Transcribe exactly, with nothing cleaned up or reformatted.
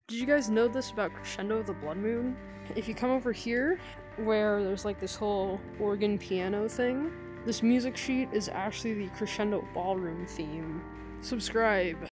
Did you guys know this about Crescendo of the Blood Moon? If you come over here, where there's like this whole organ piano thing, this music sheet is actually the Crescendo Ballroom theme. Subscribe.